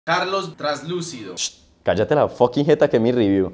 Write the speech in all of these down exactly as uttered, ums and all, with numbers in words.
Carlos Traslúcido. Cállate la fucking jeta que es mi review.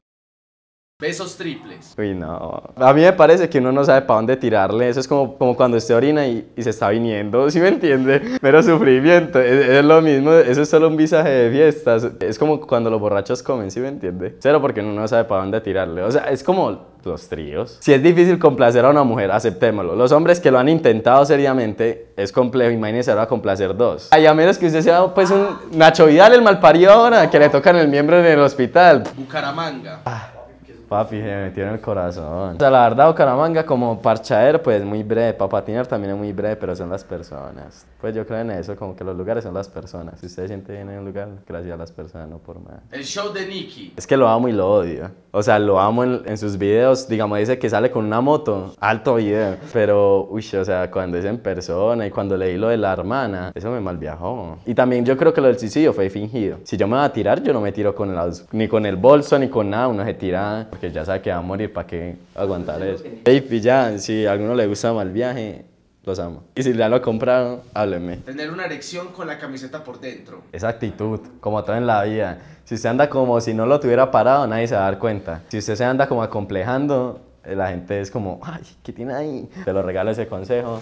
Besos triples. Uy, no. A mí me parece que uno no sabe para dónde tirarle. Eso es como, como cuando usted orina y, y se está viniendo. ¿Sí me entiende? Mero sufrimiento. Es, es lo mismo. Eso es solo un visaje de fiestas. Es como cuando los borrachos comen. ¿Sí me entiende? Cero, porque uno no sabe para dónde tirarle. O sea, es como los tríos. Si es difícil complacer a una mujer, aceptémoslo. Los hombres que lo han intentado seriamente, es complejo. Imagínense ahora complacer dos. Ay, a menos que usted sea pues un Nacho Vidal, el malparido ahora, que le tocan el miembro en el hospital. Bucaramanga. Ah. Papi, se me metió en el corazón. O sea, la verdad, Bucaramanga como parchadero, pues muy breve. Para patinar también es muy breve, pero son las personas. Pues yo creo en eso, como que los lugares son las personas. Si ustedes sienten bien en un lugar, gracias a las personas, no por más. El show de Nicky. Es que lo amo y lo odio. O sea, lo amo en, en sus videos. Digamos, dice que sale con una moto. Alto video. Pero, uy, o sea, cuando es en persona y cuando leí lo de la hermana, eso me malviajó. Y también yo creo que lo del suicidio fue fingido. Si yo me voy a tirar, yo no me tiro con el, ni con el bolso ni con nada. Uno se tira porque ya sabe que va a morir, ¿para qué aguantar eso? Ey, pillan, si a alguno le gusta mal viaje, los amo. Y si ya lo compraron, háblenme. Tener una erección con la camiseta por dentro. Esa actitud, como todo en la vida. Si usted anda como si no lo tuviera parado, nadie se va a dar cuenta. Si usted se anda como acomplejando, la gente es como, ay, ¿qué tiene ahí? Te lo regalo ese consejo.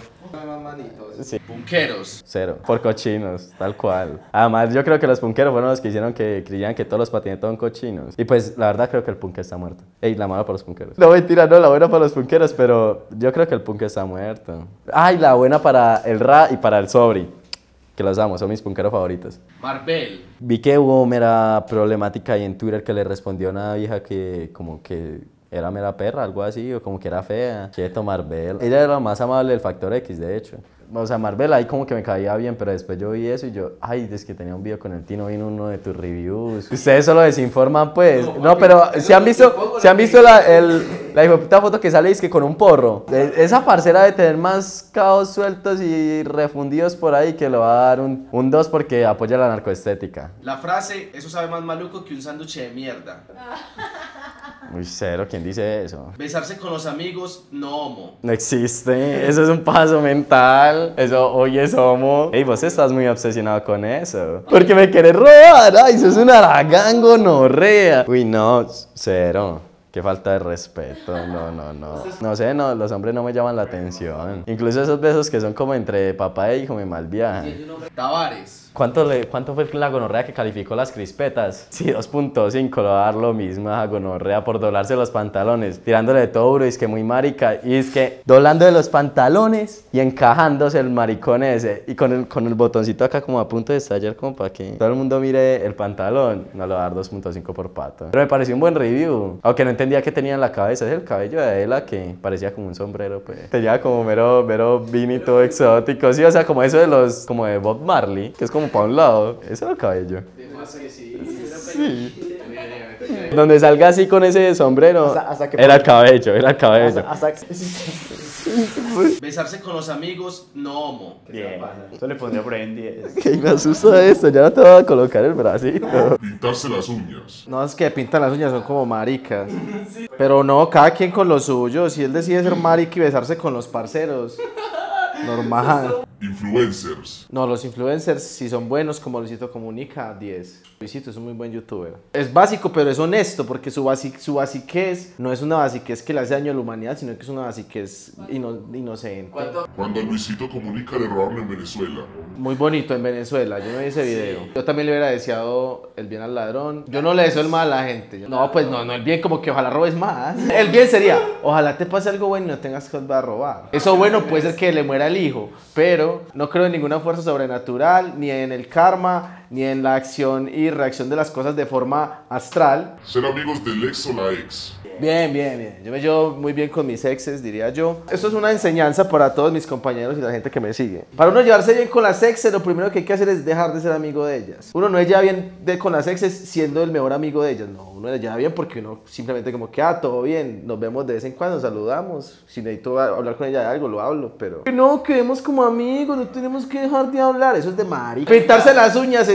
Sí. Punqueros. Cero. Por cochinos, tal cual. Además, yo creo que los punqueros fueron los que hicieron que creían que todos los patinetos son cochinos. Y pues, la verdad, creo que el punk está muerto. Ey, la mala para los punqueros. No, mentira, no, la buena para los punqueros, pero yo creo que el punk está muerto. Ay, la buena para el ra y para el sobri. Que los amo, son mis punqueros favoritos. Marvel. Vi que hubo mera problemática ahí en Twitter que le respondió a una vieja que como que era mera perra, algo así, o como que era fea. Quieto, Marvel. Ella era la más amable del Factor X, de hecho. O sea, Marvel ahí como que me caía bien, pero después yo vi eso y yo, ay, es que tenía un video con el Tino, vino uno de tus reviews. Ustedes solo desinforman, pues. No, no pero si han visto, si han visto la, el, la hijueputa foto que sale, es que con un porro. Esa parcera de tener más cabos sueltos y refundidos por ahí que le va a dar un, un dos porque apoya la narcoestética. La frase, eso sabe más maluco que un sándwich de mierda. Uy, cero, ¿quién dice eso? Besarse con los amigos, no homo. No existe, eso es un paso mental. Eso, oye, es homo. Ey, vos estás muy obsesionado con eso. Porque me querés robar, ay, eso es un aragán gonorrea. Uy, no, cero. Qué falta de respeto, no, no, no. No sé, no, los hombres no me llaman la atención. Incluso esos besos que son como entre papá e hijo me malviajan. Tavares. ¿Cuánto, le, ¿Cuánto fue la gonorrea que calificó las crispetas? Sí, dos punto cinco, lo va a dar lo mismo a gonorrea por doblarse los pantalones. Tirándole de todo duro, y es que muy marica. Y es que doblando de los pantalones y encajándose el maricón ese. Y con el, con el botoncito acá como a punto de estallar como para que todo el mundo mire el pantalón. No, lo va a dar dos punto cinco por pato. Pero me pareció un buen review. Aunque no entendía qué tenía en la cabeza. Es el cabello de Adela que parecía como un sombrero, pues. Tenía como mero, mero vinito exótico. Sí, o sea, como eso de los, como de Bob Marley, que es como para un lado, ese era el cabello. Sí. Donde salga así con ese sombrero, hasta, hasta que era el cabello, era el cabello. Hasta, hasta... Besarse con los amigos, no homo. Bien, eso le pondría por ahí en diez. Que me asusta esto, ya no te voy a colocar el bracito. Pintarse las uñas. No, es que pintan las uñas son como maricas. Sí. Pero no, cada quien con lo suyo. Si él decide ser marica y besarse con los parceros, normal. Influencers. No, los influencers, si son buenos, como Luisito Comunica, diez. Luisito es un muy buen youtuber. Es básico, pero es honesto, porque su, basic, su basiquez no es una basiquez que le hace daño a la humanidad, sino que es una basiquez ino, inocente. ¿Cuánto? Cuando a Luisito Comunica le robaron en Venezuela. Muy bonito en Venezuela, yo no vi ese video. Yo también le hubiera deseado el bien al ladrón. Yo no le deseo el mal a la gente. No, pues no, no el bien, como que ojalá robes más. El bien sería, ojalá te pase algo bueno y no tengas que volver a robar. Eso bueno puede ser que le muera el hijo, pero no creo en ninguna fuerza sobrenatural, ni en el karma, ni en la acción y reacción de las cosas de forma astral. Ser amigos del ex o la ex. Bien, bien, bien. Yo me llevo muy bien con mis exes, diría yo. Esto es una enseñanza para todos mis compañeros y la gente que me sigue. Para uno llevarse bien con las exes, lo primero que hay que hacer es dejar de ser amigo de ellas. Uno no se lleva bien de, con las exes siendo el mejor amigo de ellas. No, uno se lleva bien porque uno simplemente como que, ah, todo bien, nos vemos de vez en cuando, saludamos. Si necesito hablar con ella de algo, lo hablo, pero... No, quedemos como amigos, no tenemos que dejar de hablar. Eso es de marica. Pintarse las uñas es...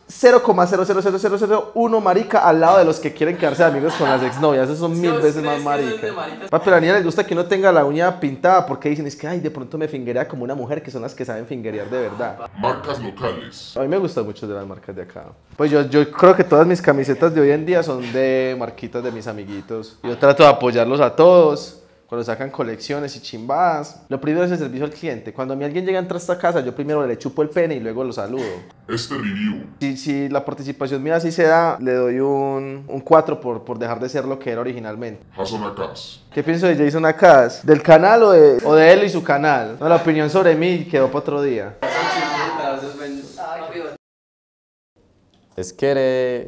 cero coma cero cero cero cero cero uno marica al lado de los que quieren quedarse de amigos con las exnovias. Esos son mil veces más marica. Papi, a la niña les gusta que uno tenga la uña pintada porque dicen es que ay, de pronto me fingerea como una mujer, que son las que saben fingerear de verdad. Marcas locales. A mí me gustan mucho de las marcas de acá. Pues yo, yo creo que todas mis camisetas de hoy en día son de marquitas de mis amiguitos. Yo trato de apoyarlos a todos. Cuando sacan colecciones y chimbadas, lo primero es el servicio al cliente. Cuando a mí alguien llega a entrar a esta casa, yo primero le chupo el pene y luego lo saludo. Este review. Si, si la participación mía así se da, le doy un, un cuatro por, por dejar de ser lo que era originalmente. Jason Akas. ¿Qué pienso de Jason Akas? ¿Del canal o de, o de él y su canal? No, la opinión sobre mí quedó para otro día. Es que eres...